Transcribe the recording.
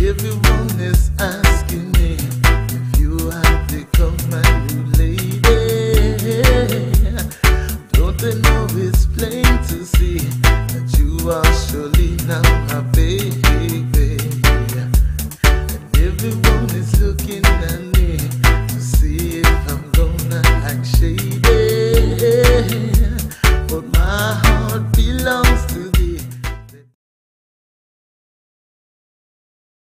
Everyone is asking me if you have become my new